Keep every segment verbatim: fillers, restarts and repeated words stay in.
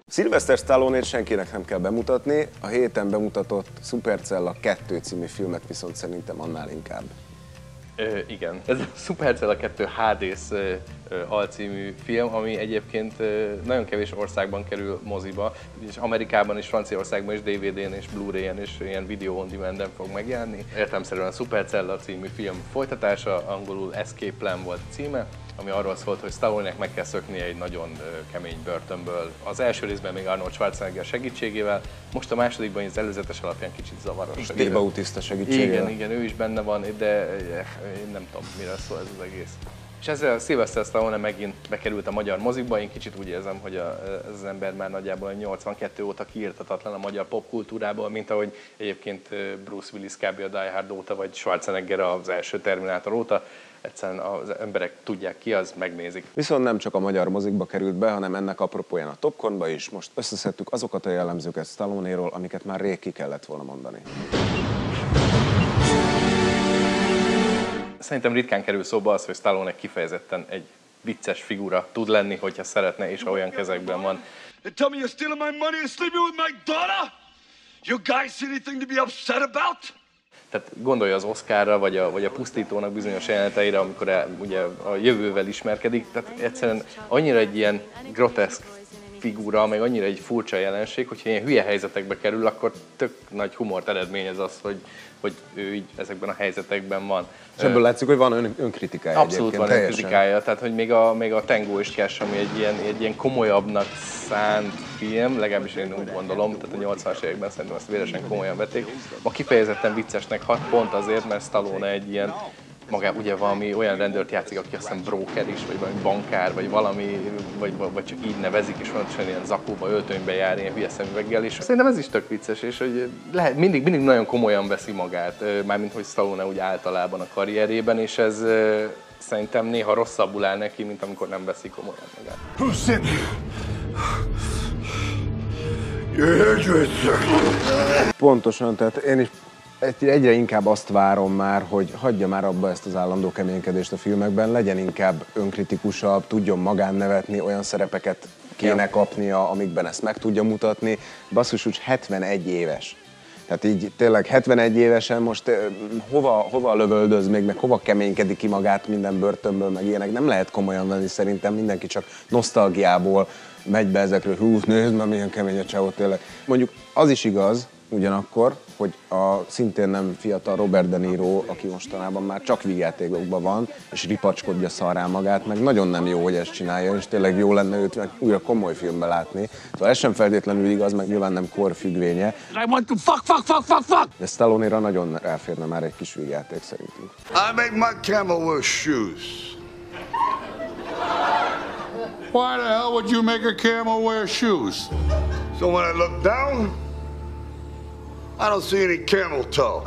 Sylvester Stallone-ét senkinek nem kell bemutatni, a héten bemutatott Supercella kettő című filmet viszont szerintem annál inkább. Ö, igen, ez a Supercella kettő há dé-s alcímű film, ami egyébként nagyon kevés országban kerül moziba, és Amerikában és Franciaországban is dé vé dén és Blu-ray-en és ilyen video on demand-en fog megjelenni. Értelemszerűen a Supercella című film folytatása, angolul Escape Plan volt a címe, ami arról szólt, hogy Stallone-nek meg kell szöknie egy nagyon kemény börtönből. Az első részben még Arnold Schwarzenegger segítségével, most a másodikban az előzetes alapján kicsit zavaros. És Dave Bautista segítségével. Igen, igen, ő is benne van, de én nem tudom, mire szól ez az egész. És ezzel a Sylvester Stallone megint bekerült a magyar mozikba, én kicsit úgy érzem, hogy a, ez az ember már nagyjából nyolcvankettő óta kiirtatatlan a magyar popkultúrából, mint ahogy egyébként Bruce Willis kb. A Die Hard óta, vagy Schwarzenegger az első Terminátor óta. Egyszerűen az emberek tudják ki, az megnézik. Viszont nem csak a magyar mozikba került be, hanem ennek apropóján a Topcornba is. Most összeszedtük azokat a jellemzőket Stallone-ról, amiket már rég ki kellett volna mondani. Szerintem ritkán kerül szóba az, hogy Stallone kifejezetten egy vicces figura tud lenni, hogyha szeretne, és ha olyan kezekben van. Tell me you're stealing my money and sleeping with my daughter? You guys see anything to be upset about? Tehát gondolja az Oscarra, vagy a, vagy a Pusztítónak bizonyos jeleneteire, amikor el, ugye a jövővel ismerkedik. Tehát egyszerűen annyira egy ilyen groteszk figura, meg annyira egy furcsa jelenség, hogyha ilyen hülye helyzetekbe kerül, akkor tök nagy humort eredményez az, hogy, hogy ő így ezekben a helyzetekben van. És ebből látszik, hogy van ön, önkritikája. Abszolút van önkritikája, tehát hogy még a, még a Tango és Cash, ami egy ilyen, egy ilyen komolyabbnak szánt film, legalábbis én úgy gondolom, tehát a nyolcvanas években szerintem ezt véresen komolyan vették. Ma kifejezetten viccesnek hat, pont azért, mert Stallone egy ilyen, maga ugye valami olyan rendőrt játszik, aki azt hiszem broker is, vagy valami bankár, vagy valami, vagy, vagy csak így nevezik, és fontosan ilyen zakóba, öltönybe jár, ilyen hülye szemüveggel, és szerintem ez is tök vicces, és hogy lehet, mindig, mindig nagyon komolyan veszi magát, mármint hogy Stallone úgy általában a karrierében, és ez szerintem néha rosszabbul áll neki, mint amikor nem veszi komolyan magát. Pontosan, tehát én is egyre inkább azt várom már, hogy hagyja már abba ezt az állandó keménykedést a filmekben, legyen inkább önkritikusabb, tudjon magán nevetni, olyan szerepeket kéne kapnia, amikben ezt meg tudja mutatni. Basszus, úgy hetvenegy éves. Tehát így tényleg hetvenegy évesen most hova, hova lövöldöz még, meg hova keménykedik ki magát minden börtönből, meg ilyenek. Nem lehet komolyan venni szerintem, mindenki csak nosztalgiából megy be ezekről, hú, nézd már milyen kemény a csávó tényleg. Mondjuk az is igaz, ugyanakkor, hogy a szintén nem fiatal Robert De Niro, aki mostanában már csak vígjátékokban van, és ripacskodja szarrá magát, meg nagyon nem jó, hogy ezt csinálja, és tényleg jó lenne őt meg újra komoly filmbe látni. Szóval ez sem feltétlenül igaz, meg nyilván nem korfüggvénye. I want to fuck, fuck, fuck, fuck, fuck! De Stallone-ra nagyon ráférne már egy kis vígjáték szerintünk. I make my camel wear shoes. Why the hell would you make a camel wear shoes? So when I look down, I don't see any camel toe.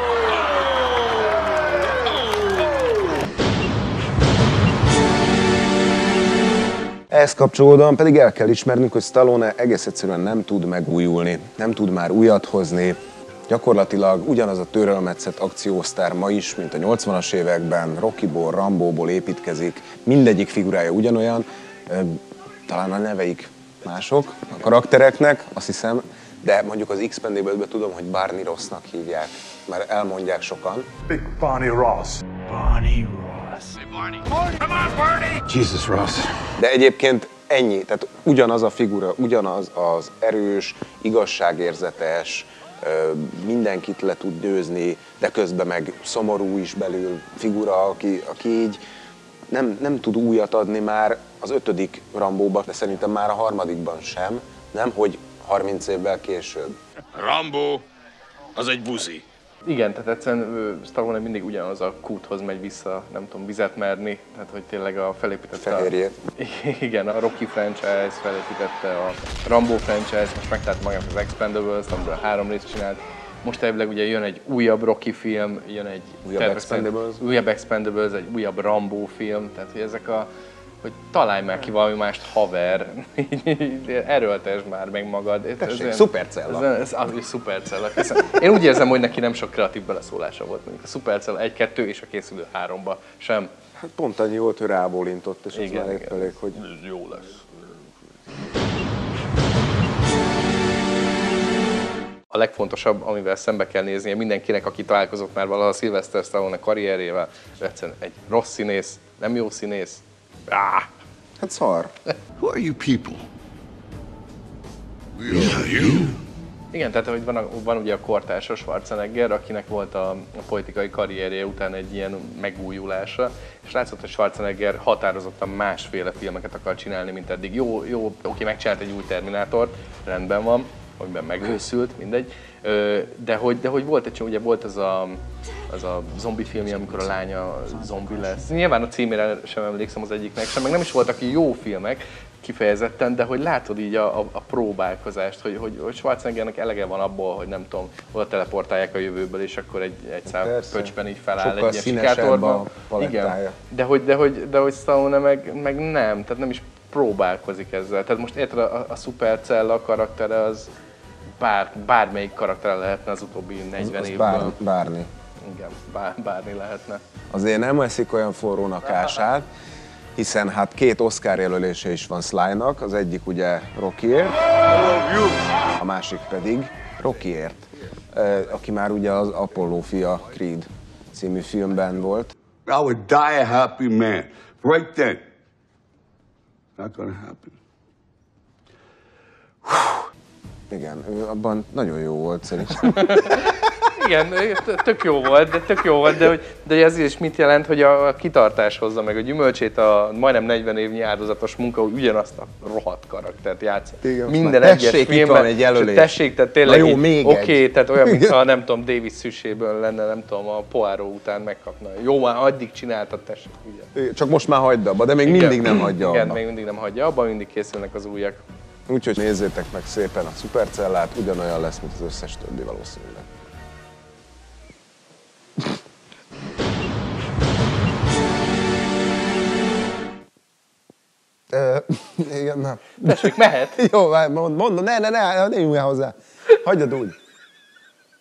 Ehhez kapcsolódóan pedig el kell ismernünk, hogy Stallone egész egyszerűen nem tud megújulni, nem tud már újat hozni. Gyakorlatilag ugyanaz a törölmetszett akciósztár ma is, mint a nyolcvanas években, Rockyból, Rambóból építkezik, mindegyik figurája ugyanolyan, talán a neveik mások a karaktereknek, azt hiszem, de mondjuk az Expendables-ben tudom, hogy Barney Rossnak hívják, mert elmondják sokan. Big Barney Ross. Barney Ross. Hey Barney. Barney. Come on Barney! Jesus Ross. De egyébként ennyi, tehát ugyanaz a figura, ugyanaz az erős, igazságérzetes, mindenkit le tud győzni, de közben meg szomorú is belül figura, aki, aki így nem, nem tud újat adni már az ötödik Rambóban, de szerintem már a harmadikban sem, nem, hogy harminc évvel később. Rambo, az egy buzi. Igen, tehát egyszerűen Stallone mindig ugyanaz a kúthoz megy vissza, nem tudom, vizet merni, tehát hogy tényleg a felépítette Fehérjét. A, igen, a Rocky franchise felépítette, a Rambo franchise, most megtalálta magát az Expendables, amiből három részt csinált. Most elvileg ugye jön egy újabb Rocky film, jön egy újabb Expendables, újabb Expendables, egy újabb Rambo film, tehát hogy ezek a, hogy találj már ki valami mást, haver, erőltesd már meg magad. Tessék, Supercella. Ez, ez, ez, ez Supercella. Én úgy érzem, hogy neki nem sok kreatív beleszólása volt, mondjuk a Supercella egy kettő és a készülő háromba sem. Hát pont annyi volt, hogy rábólintott, és az már épp elég, hogy jó lesz. a legfontosabb, amivel szembe kell néznie mindenkinek, aki találkozott már valaha a Sylvester Stallone karrierjével, egyszerűen egy rossz színész, nem jó színész. Ah! Hát szar. Who are you people? We are you. Igen, tehát hogy van, a, van ugye a kortársa Schwarzenegger, akinek volt a, a politikai karrierje után egy ilyen megújulása, és látszott, hogy Schwarzenegger határozottan másféle filmeket akar csinálni, mint eddig. Jó, jó, oké, megcsinált egy új Terminátort, rendben van, amiben megőszült, mindegy, de hogy, de hogy volt egy csomó, ugye volt az a, az a zombi filmje, amikor a lánya zombi lesz. Nyilván a címére sem emlékszem az egyiknek sem, meg nem is voltak jó filmek, kifejezetten, de hogy látod így a, a, a próbálkozást, hogy, hogy, hogy Schwarzeneggernek elege van abból, hogy nem tudom, oda teleportálják a jövőből, és akkor egy, egy szám pöcsben így feláll sokkal egy ilyen sikátorban. Igen, de hogy, de hogy, de hogy Stallone meg, meg nem, tehát nem is próbálkozik ezzel. Tehát most érted, a, a Supercella karaktere az bár, bármelyik karaktere lehetne az utóbbi negyven évből. Bár, bárni. Igen, bár, bárni lehetne. Azért nem eszik olyan forrónak ását, hiszen hát két Oscar jelölése is van Sly-nak, az egyik ugye Rockyért, a másik pedig Rockyért, aki már ugye az Apollo fia Creed című filmben volt. I would die a happy man. Right then. Not gonna happen. Igen, ő abban nagyon jó volt szerintem. Igen, tök jó volt, de tök jó volt, de, hogy, de ez is mit jelent, hogy a kitartás hozza meg a gyümölcsét, a majdnem negyven évnyi áldozatos munka, hogy ugyanazt a rohadt karaktert játsz. Minden egyes filmben, egy jelölés. Tessék, tehát tényleg jó, még oké, okay, egy. Tehát olyan, mintha nem tudom, David Suchet-ből lenne, nem tudom, a Poirot után megkapna. Jó, már addig csináltad, tessék, ugye. Csak most már hagyd abba, de még igen, mindig nem hagyja igen, abba. Igen, még mindig nem hagyja abba, mindig készülnek az újak. Úgyhogy nézzétek meg szépen a Supercellát, ugyanolyan lesz, mint az összes többi valószínűleg. Igen, nem. Tessék, mehet? Jó, mondom, ne, ne, ne, ne nyúljál hozzá. Hagyjad úgy.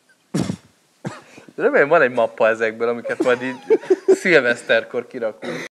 Remélem van egy mappa ezekből, amiket majd így szilveszterkor kirakunk.